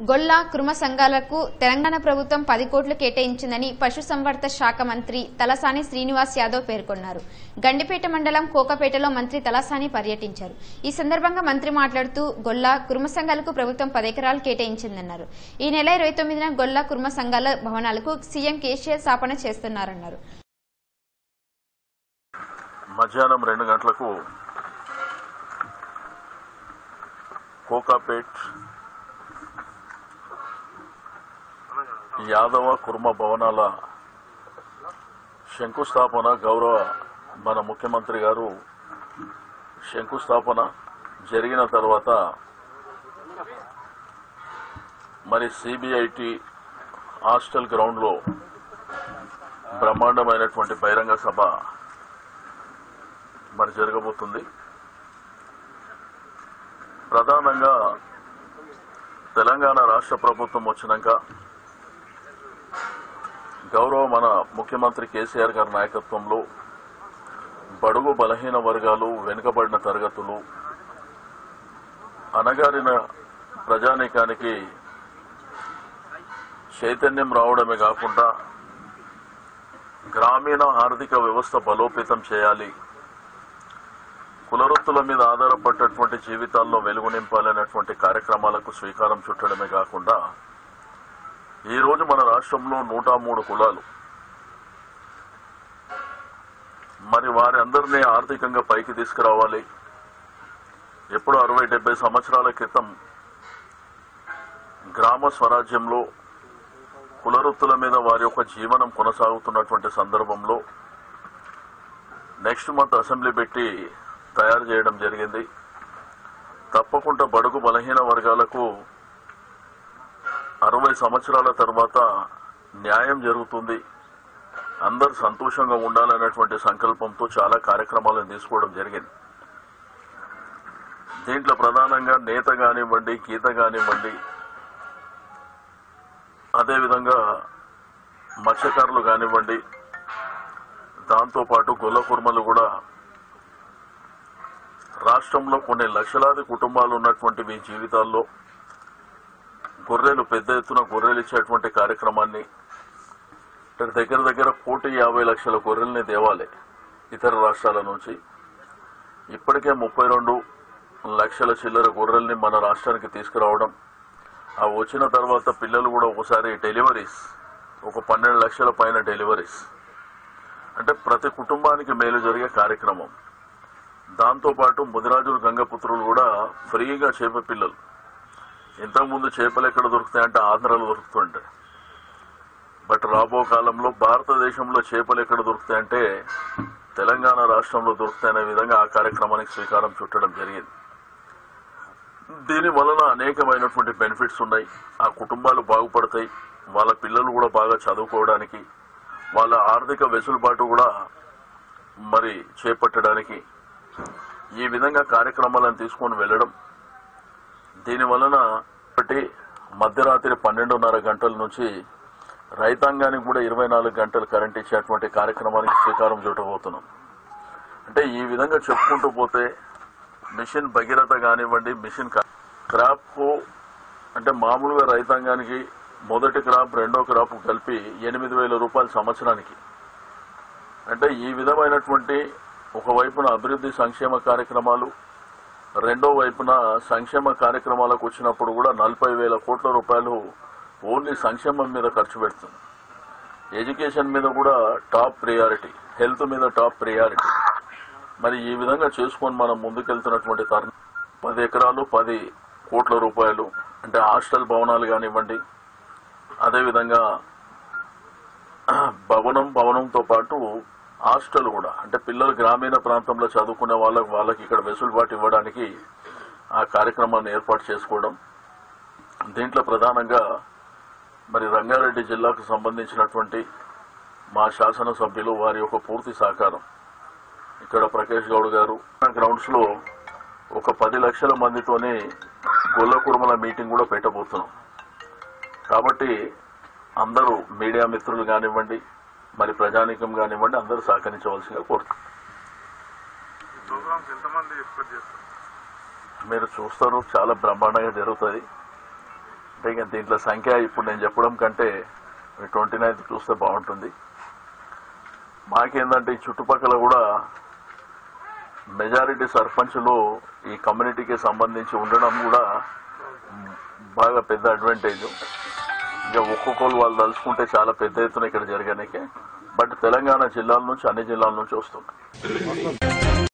గొల్ల కుర్మ సంఘాలకు తెలంగాణ ప్రభుత్వం 10 కోట్లు కేటాయించిందని పశుసంవర్ధక శాఖ మంత్రి తలసాని శ్రీనివాస్ యాదవ్ పేర్కొన్నారు. గండిపేట మండలం కోకపేటలో మంత్రి తలసాని పర్యటించారు. ఈ సందర్భంగా మంత్రి మాట్లాడుతూ గొల్ల కుర్మ సంఘాలకు ప్రభుత్వం 10 ఎకరాలు కేటాయించిందన్నారు. ఈ నెల 29న గొల్ల కుర్మ సంఘాల భవనాలకు సీఎం కేసీఆర్ స్థాపన చేస్తున్నారన్నారు. మధ్యాహ్నం 2 గంటలకు కోకాపేట్ యాదవ కుర్మ భవనాల శంకుస్థాపన గౌరవ మన ముఖ్యమంత్రి గారు శంకుస్థాపన జరిగిన తర్వాత మరి సిబిఐటి హాస్టల్ గ్రౌండ్ లో బ్రహ్మాండమైనటువంటి బహిరంగ సభ మరి జరగబోతుంది. ప్రధానంగా తెలంగాణ రాష్ట్ర ప్రభుత్వం వచ్చినాక గౌరవ మన ముఖ్యమంత్రి కేసీఆర్ గారి నాయకత్వంలో బడుగు బలహీన వర్గాలు, వెనుకబడిన తరగతులు, అణగారిన ప్రజానీకానికి చైతన్యం రావడమే కాకుండా గ్రామీణ ఆర్థిక వ్యవస్థ బలోపేతం చేయాలి, కులవృత్తుల మీద ఆధారపడ్డటువంటి జీవితాల్లో వెలుగు నింపాలనేటువంటి కార్యక్రమాలకు శ్రీకారం చుట్టడమే కాకుండా ఈ రోజు మన రాష్ట్రంలో 103 కులాలు మరి వారి అందరినీ ఆర్థికంగా పైకి తీసుకురావాలి. ఎప్పుడు 60-70 సంవత్సరాల క్రితం గ్రామ స్వరాజ్యంలో కులవృత్తుల మీద వారి యొక్క జీవనం కొనసాగుతున్నటువంటి సందర్భంలో నెక్స్ట్ మంత్ అసెంబ్లీ పెట్టి తయారు చేయడం జరిగింది. తప్పకుండా బడుగు బలహీన వర్గాలకు 60 సంవత్సరాల తర్వాత న్యాయం జరుగుతుంది, అందరు సంతోషంగా ఉండాలనేటువంటి సంకల్పంతో చాలా కార్యక్రమాలను తీసుకోవడం జరిగింది. దీంట్లో ప్రధానంగా నేత కానివ్వండి, గీత కానివ్వండి, అదేవిధంగా మత్స్యకారులు కానివ్వండి, దాంతోపాటు గొల్ల కుర్మలు కూడా రాష్ట్రంలో కొన్ని లక్షలాది కుటుంబాలు ఉన్నటువంటి మీ జీవితాల్లో గొర్రెలు పెద్ద ఎత్తున గొర్రెలు ఇచ్చేటువంటి కార్యక్రమాన్ని దగ్గర 1,50,00,000 గొర్రెల్ని దేవాలి ఇతర రాష్ట్రాల నుంచి. ఇప్పటికే 32 లక్షల చిల్లర గొర్రెల్ని మన రాష్ట్రానికి తీసుకురావడం, ఆ వచ్చిన తర్వాత పిల్లలు కూడా ఒకసారి డెలివరీస్, ఒక 12 లక్షల పైన డెలివరీస్, అంటే ప్రతి కుటుంబానికి మేలు జరిగే కార్యక్రమం. దాంతోపాటు ముదిరాజులు గంగపుత్రులు కూడా ఫ్రీగా చేప పిల్లలు, ఇంతకుముందు చేపలు ఎక్కడ దొరుకుతాయంటే ఆంధ్రాలో దొరుకుతుంటాయి, బట్ రాబో కాలంలో భారతదేశంలో చేపలు ఎక్కడ దొరుకుతాయంటే తెలంగాణ రాష్ట్రంలో దొరుకుతాయనే విధంగా ఆ కార్యక్రమానికి శ్రీకారం చుట్టడం జరిగింది. దీని వలన అనేకమైనటువంటి బెనిఫిట్స్ ఉన్నాయి. ఆ కుటుంబాలు బాగుపడతాయి, వాళ్ళ పిల్లలు కూడా బాగా చదువుకోవడానికి, వాళ్ళ ఆర్థిక వెసులుబాటు కూడా మరి చేపట్టడానికి ఈ విధంగా కార్యక్రమాలను తీసుకొని వెళ్లడం. దీని వలన ఒకటి మధ్యరాత్రి 12:30 గంటల నుంచి రైతాంగానికి కూడా 24 గంటలు కరెంట్ ఇచ్చేటువంటి కార్యక్రమానికి శ్రీకారం చుట్టబోతున్నాం. అంటే ఈ విధంగా చెప్పుకుంటూ పోతే మిషన్ భగీరథ కానివ్వండి, మిషన్ క్రాప్ కు అంటే మామూలుగా రైతాంగానికి మొదటి క్రాప్ రెండో క్రాప్ కలిపి 8,000 రూపాయలు సంవత్సరానికి. అంటే ఈ విధమైనటువంటి ఒకవైపున అభివృద్ధి సంక్షేమ కార్యక్రమాలు, రెండో వైపున సంక్షేమ కార్యక్రమాలకు వచ్చినప్పుడు కూడా 40,000 కోట్ల రూపాయలు ఓన్లీ సంక్షేమం మీద ఖర్చు పెడుతుంది. ఎడ్యుకేషన్ మీద కూడా టాప్ ప్రియారిటీ, హెల్త్ మీద టాప్ ప్రియారిటీ. మరి ఈ విధంగా చేసుకొని మనం ముందుకెళ్తున్నటువంటి తరుణం 10 ఎకరాలు 10 కోట్ల రూపాయలు, అంటే హాస్టల్ భవనాలు కానివ్వండి, అదేవిధంగా భవనంతో పాటు హాస్టల్ కూడా, అంటే పిల్లలు గ్రామీణ ప్రాంతంలో చదువుకునే వాళ్ళకి ఇక్కడ వెసులుబాటు ఇవ్వడానికి ఆ కార్యక్రమాన్ని ఏర్పాటు చేసుకోవడం. దీంట్లో ప్రధానంగా మరి రంగారెడ్డి జిల్లాకు సంబంధించినటువంటి మా శాసనసభ్యులు వారి యొక్క పూర్తి సహకారం, ఇక్కడ ప్రకాష్ గౌడ్ గారు గ్రౌండ్స్ లో ఒక 10 లక్షల మందితోనే గొల్ల కుర్మల మీటింగ్ కూడా పెట్టబోతున్నాం. కాబట్టి అందరూ మీడియా మిత్రులు కానివ్వండి, మరి ప్రజానీకం కానివ్వండి, అందరూ సహకరించవలసిగా కోరుతున్నాం. మీరు చూస్తారు, చాలా బ్రహ్మాండంగా జరుగుతుంది. ఇక దీంట్లో సంఖ్య ఇప్పుడు నేను చెప్పడం కంటే 29th చూస్తే బాగుంటుంది. మాకేందంటే ఈ చుట్టుపక్కల కూడా మెజారిటీ సర్పంచ్లు ఈ కమ్యూనిటీకి సంబంధించి ఉండడం కూడా బాగా పెద్ద అడ్వాంటేజ్. ఇక ఒక్కొక్కరు వాళ్ళు తలుచుకుంటే చాలా పెద్ద ఎత్తున ఇక్కడ జరగడానికి. బట్ తెలంగాణ జిల్లాల నుంచి అన్ని జిల్లాల నుంచి వస్తుంది.